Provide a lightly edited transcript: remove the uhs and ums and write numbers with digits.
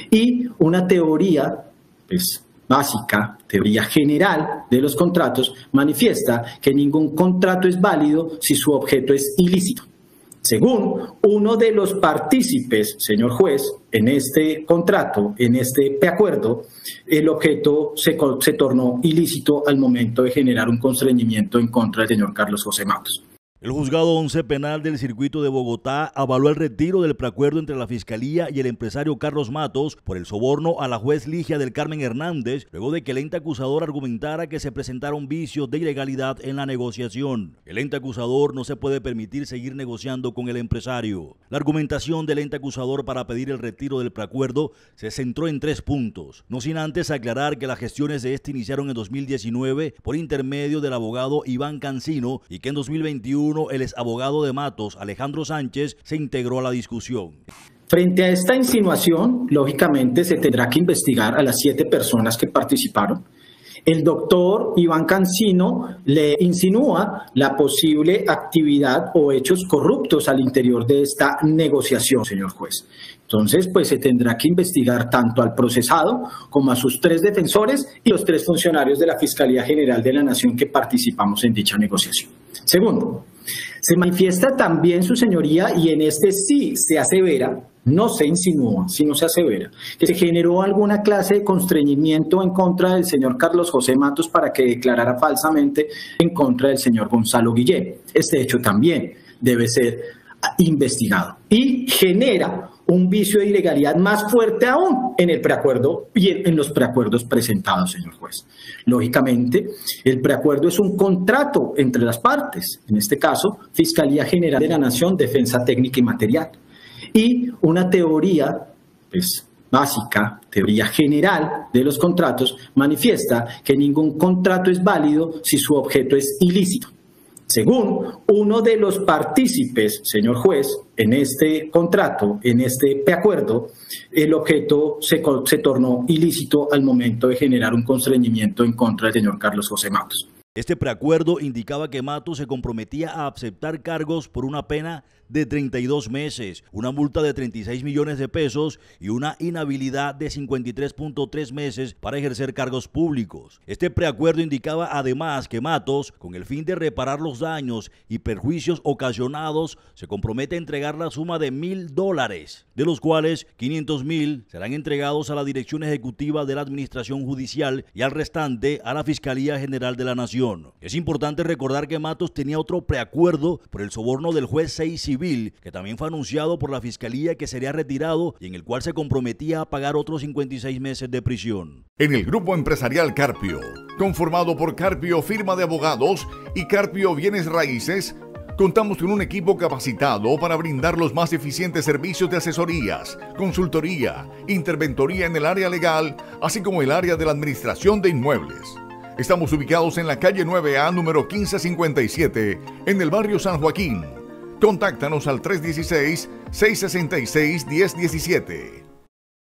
y una teoría pues, básica, teoría general de los contratos, manifiesta que ningún contrato es válido si su objeto es ilícito. Según uno de los partícipes, señor juez, en este contrato, en este preacuerdo, el objeto se tornó ilícito al momento de generar un constreñimiento en contra del señor Carlos José Matos. El Juzgado 11 Penal del Circuito de Bogotá avaló el retiro del preacuerdo entre la Fiscalía y el empresario Carlos Matos por el soborno a la juez Ligia del Carmen Hernández, luego de que el ente acusador argumentara que se presentaron vicios de ilegalidad en la negociación. El ente acusador no se puede permitir seguir negociando con el empresario. La argumentación del ente acusador para pedir el retiro del preacuerdo se centró en 3 puntos, no sin antes aclarar que las gestiones de este iniciaron en 2019 por intermedio del abogado Iván Cancino y que en 2021 el exabogado de Matos, Alejandro Sánchez, se integró a la discusión. Frente a esta insinuación, lógicamente se tendrá que investigar a las 7 personas que participaron. El doctor Iván Cancino le insinúa la posible actividad o hechos corruptos al interior de esta negociación, señor juez. Entonces, pues se tendrá que investigar tanto al procesado como a sus 3 defensores y los 3 funcionarios de la Fiscalía General de la Nación que participamos en dicha negociación. Segundo, se manifiesta también su señoría, y en este sí se asevera, no se insinúa, sino se asevera, que se generó alguna clase de constreñimiento en contra del señor Carlos José Matos para que declarara falsamente en contra del señor Gonzalo Guillén. Este hecho también debe ser investigado y genera un vicio de ilegalidad más fuerte aún en el preacuerdo y en los preacuerdos presentados, señor juez. Lógicamente, el preacuerdo es un contrato entre las partes, en este caso, Fiscalía General de la Nación, Defensa Técnica y Material, y una teoría pues, básica, teoría general de los contratos, manifiesta que ningún contrato es válido si su objeto es ilícito. Según uno de los partícipes, señor juez, en este contrato, en este preacuerdo, el objeto se tornó ilícito al momento de generar un constreñimiento en contra del señor Carlos José Matos. Este preacuerdo indicaba que Matos se comprometía a aceptar cargos por una pena de 32 meses, una multa de 36 millones de pesos y una inhabilidad de 53.3 meses para ejercer cargos públicos. Este preacuerdo indicaba además que Matos, con el fin de reparar los daños y perjuicios ocasionados, se compromete a entregar la suma de $1.000, de los cuales 500.000 serán entregados a la Dirección Ejecutiva de la Administración Judicial y al restante a la Fiscalía General de la Nación. Es importante recordar que Matos tenía otro preacuerdo por el soborno del juez 6 civil, que también fue anunciado por la Fiscalía que sería retirado y en el cual se comprometía a pagar otros 56 meses de prisión. En el Grupo Empresarial Carpio, conformado por Carpio Firma de Abogados y Carpio Bienes Raíces, contamos con un equipo capacitado para brindar los más eficientes servicios de asesorías, consultoría, interventoría en el área legal, así como el área de la administración de inmuebles. Estamos ubicados en la calle 9A, número 1557, en el barrio San Joaquín. Contáctanos al 316-666-1017.